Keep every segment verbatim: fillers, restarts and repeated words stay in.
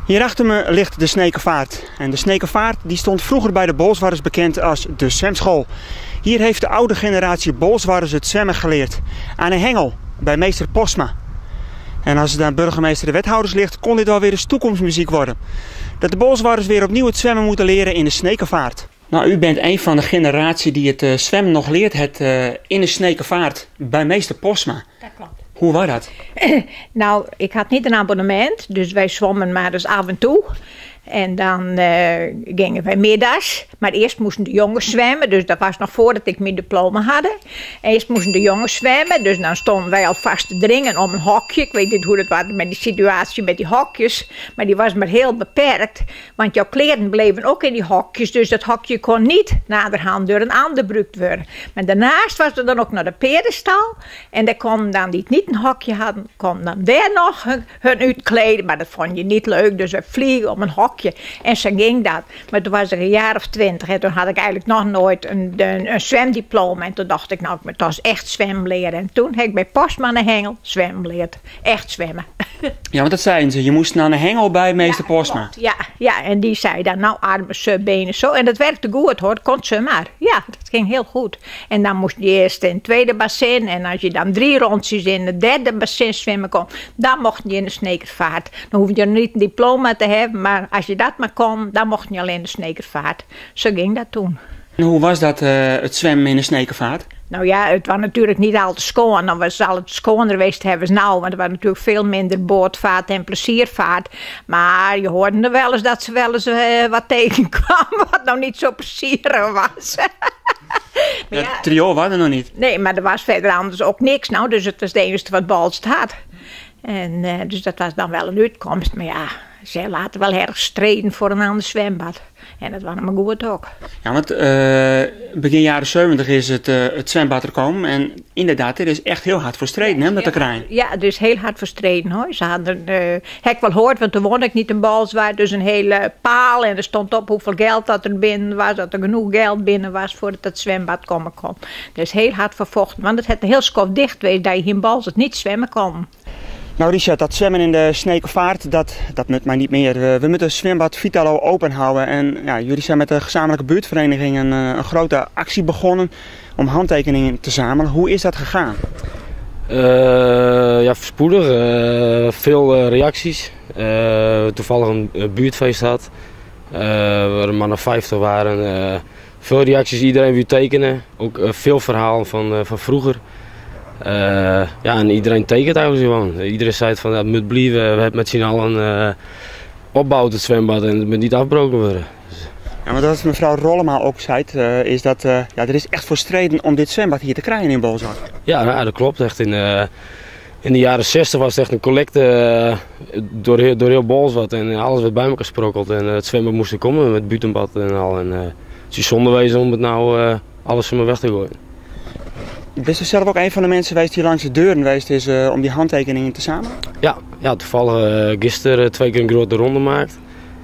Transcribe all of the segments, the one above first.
Hier achter me ligt de Sneekervaart. En de Sneekervaart die stond vroeger bij de Bolswarders bekend als de zwemschool. Hier heeft de oude generatie Bolswarders het zwemmen geleerd. Aan een hengel, bij meester Postma. En als het aan burgemeester de wethouders ligt, kon dit wel weer eens toekomstmuziek worden. Dat de Bolswarders weer opnieuw het zwemmen moeten leren in de Sneekervaart. Nou, u bent een van de generatie die het uh, zwemmen nog leert, het uh, in de Sneekervaart bij meester Postma. Dat klopt. Hoe was dat? Nou, ik had niet een abonnement, dus wij zwommen maar dus af en toe. En dan uh, gingen wij middags. Maar eerst moesten de jongens zwemmen. Dus dat was nog voordat ik mijn diploma had. Eerst moesten de jongens zwemmen. Dus dan stonden wij al vast te dringen om een hokje. Ik weet niet hoe dat was met die situatie met die hokjes. Maar die was maar heel beperkt. Want jouw kleren bleven ook in die hokjes. Dus dat hokje kon niet naderhand door een ander gebruikt worden. Maar daarnaast was er dan ook naar de pedestal. En daar kon dan die het niet een hokje hadden, kon dan daar nog hun, hun uitkleden. Maar dat vond je niet leuk. Dus we vliegen om een hokje. En zo ging dat. Maar toen was ik een jaar of twintig en toen had ik eigenlijk nog nooit een, een, een zwemdiploma. En toen dacht ik, nou, ik moet toch echt zwemmen leren. En toen heb ik bij Postma en Hengel zwemmen geleerd. Echt zwemmen. Ja, want dat zeiden ze. Je moest naar een hengel bij meester ja, Postma. Ja, ja, en die zei dan, nou, armen, zo, benen, zo. En dat werkte goed, hoor. Kon ze maar. Ja, dat ging heel goed. En dan moest je eerst in het tweede bassin. En als je dan drie rondjes in het derde bassin zwemmen kon, dan mocht je in de Sneekervaart. Dan hoef je niet een diploma te hebben, maar als je dat maar kon, dan mocht je alleen de Sneekervaart. Zo ging dat toen. En hoe was dat, uh, het zwemmen in de Sneekervaart? Nou ja, het was natuurlijk niet al te schoon. Dan was al het schoner geweest hebben ze nou. Want er was natuurlijk veel minder bootvaart en pleziervaart. Maar je hoorde er wel eens dat ze wel eens uh, wat tegenkwam. Wat nou niet zo plezierig was. Ja, ja, het trio was er nog niet. Nee, maar er was verder anders ook niks. Nou, dus het was het enige wat Balst had. En uh, dus dat was dan wel een uitkomst. Maar ja, ze laten wel erg streden voor een ander zwembad. En dat was maar goed ook. Ja, want uh, begin jaren zeventig is het, uh, het zwembad er komen. En inderdaad, er is echt heel hard voor streden, hè, om dat te krijgen. Ja, dus heel hard voor streden, hoor. Ze hadden, uh, heb ik wel gehoord, want toen woonde ik niet in Balswaard. Dus een hele paal en er stond op hoeveel geld dat er binnen was. Dat er genoeg geld binnen was voordat het zwembad komen kon. Dus heel hard vervochten. Want het had een heel skof dicht geweest dat je in Balswaard niet zwemmen kon. Nou Richard, dat zwemmen in de Sneekervaart, dat, dat moet maar niet meer. We, we moeten het zwembad Vitalo open houden. En ja, jullie zijn met de gezamenlijke buurtvereniging een, een grote actie begonnen om handtekeningen te zamelen. Hoe is dat gegaan? Uh, ja, spoedig. Uh, veel uh, reacties. Uh, toevallig een uh, buurtfeest had. Uh, waar een man of vijftig waren. Uh, veel reacties, iedereen wil tekenen. Ook uh, veel verhalen van, uh, van vroeger. Uh, ja, en iedereen tekent eigenlijk gewoon. Iedereen zei van, dat moet blijven. We hebben met z'n allen uh, opbouwd het zwembad en het moet niet afgebroken worden. Ja, maar wat mevrouw Rollema ook zei, uh, is dat uh, ja, er is echt voor streden om dit zwembad hier te krijgen in Bolsward. Ja, nou, dat klopt. Echt in, uh, in de jaren zestig was het echt een collecte uh, door, heel, door heel Bolsward en alles werd bij elkaar gesprokkeld. En uh, het zwembad moest er komen met buitenbad en al. En, uh, het is zonde wezen om het nou uh, alles van me weg te gooien. Bist u zelf ook een van de mensen geweest die langs de deuren geweest is uh, om die handtekeningen te zamelen? Ja, ja toevallig uh, gisteren twee keer een grote ronde gemaakt.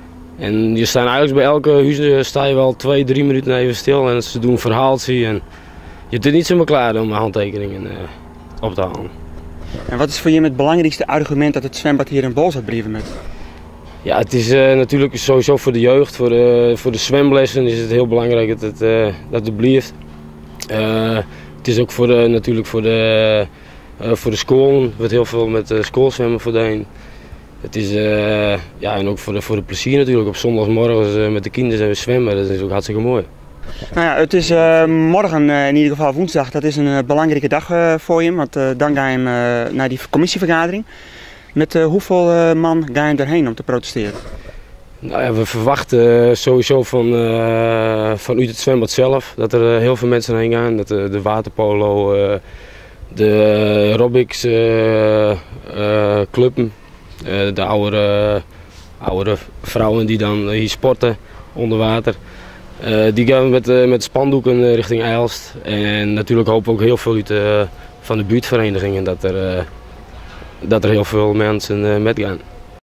En je staan eigenlijk bij elke huis uh, sta je wel twee, drie minuten even stil en ze doen een verhaaltje. En je bent niet zomaar klaar om handtekeningen uh, op te halen. En wat is voor je het belangrijkste argument dat het zwembad hier in Bolsward blijven met? Ja, het is uh, natuurlijk sowieso voor de jeugd, voor de, voor de zwemlessen is het heel belangrijk dat het, uh, dat het blijft. Uh, Het is ook voor de, natuurlijk voor de, uh, voor de school. Er wordt heel veel met uh, schoolzwemmen verdaan. Het is, uh, ja, en ook voor de, voor de plezier natuurlijk. Op zondagsmorgens uh, met de kinderen zijn we zwemmen. Dat is ook hartstikke mooi. Nou ja, het is uh, morgen, uh, in ieder geval woensdag, dat is een uh, belangrijke dag uh, voor je. Want uh, dan ga je hem, uh, naar die commissievergadering. Met uh, hoeveel uh, man ga je erheen om te protesteren? Nou ja, we verwachten sowieso van, uh, vanuit het zwembad zelf dat er uh, heel veel mensen heen gaan. Dat de, de waterpolo, uh, de aerobics uh, uh, clubben, uh, de oudere, oudere vrouwen die dan hier sporten onder water. Uh, die gaan met, uh, met spandoeken richting Eilst. En natuurlijk hopen we ook heel veel uit, uh, van de buurtverenigingen dat er, uh, dat er heel veel mensen uh, met gaan.